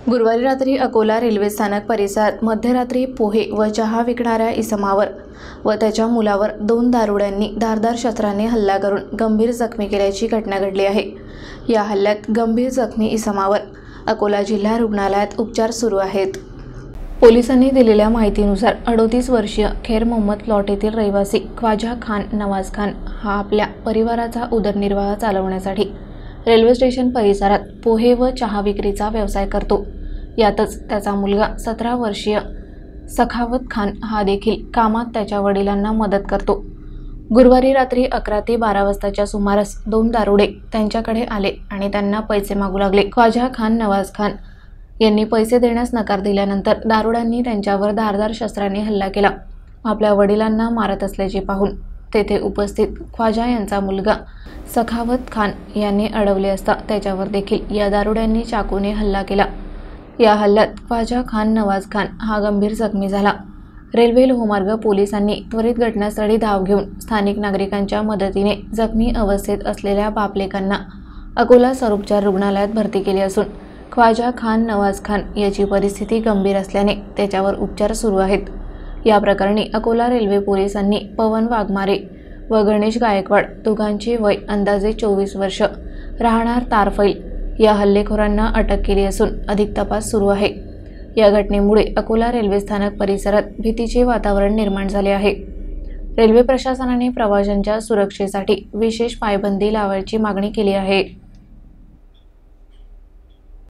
गुरुवारी रात्री अकोला रेल्वे स्थानक परिसरात मध्यरात्री पोहे व चहा विकणाऱ्या इसमावर व त्याच्या मुलावर 2 दारुड्यांनी धारदार शस्त्राने हल्ला करून गंभीर जखमी केल्याची घटना घडली आहे। या हल्ल्यात गंभीर जखमी इसमावर अकोला जिल्हा रुग्णालयात उपचार सुरू आहेत। पोलिसांनी दिलेल्या माहितीनुसार 38 वर्षीय खैर मोहम्मद प्लॉट येथील रहिवासी ख्वाजा खान नवाज खान हा आपल्या परिवाराचा उदरनिर्वाह चालवण्यासाठी रेल्वे स्टेशन परिसरात पोहे व चहा विक्रीचा व्यवसाय करतो। यातच त्याचा मुलगा 17 वर्षीय सखावत खान हा देखील कामात त्याच्या वडिलांना मदत करतो। गुरुवारी रात्री 11 ते 12 वाजताच्या सुमारास 2 दारुडे त्यांच्याकडे आले आणि त्यांना पैसे मागू लागले। ख्वाजा खान नवाज खान यांनी पैसे देण्यास नकार दिल्यानंतर दारुड्यांनी त्यांच्यावर धारदार शस्त्राने हल्ला केला। आपल्या वडिलांना मारत असल्याचे पाहून तेथे उपस्थित ख्वाजा यांचा मुलगा सखावत खान यांनी अडवले असता त्याच्यावर देखील या दारुड्यांनी चाकूने हल्ला केला। या हल्ल्यात ख्वाजा खान नवाज खान हा गंभीर जखमी झाला। रेल्वे लोहमार्ग पोलिसांनी त्वरित घटनास्थळी धाव घेऊन स्थानिक नागरिकांच्या मदतीने जखमी अवस्थेत असलेल्या बापलेकांना अकोला सर्वोपचार रुग्णालयात भरती केले असून ख्वाजा खान नवाज खान याची परिस्थिती गंभीर असल्याने त्याच्यावर उपचार सुरू आहेत। या प्रकरणी अकोला रेल्वे पोलिसांनी पवन वाघमारे व गणेश गायकवाड दोघांचे वय अंदाजे 24 वर्ष राहणार तारफैल या हल्लेखोरांना अटक केली असून अधिक तपास सुरू आहे। या घटनेमुळे अकोला रेल्वे स्थानक परिसरात भीतीचे वातावरण निर्माण झाले आहे। रेल्वे प्रशासनाने प्रवाशांच्या सुरक्षेसाठी विशेष पायबंदी लावायची मागणी केली आहे।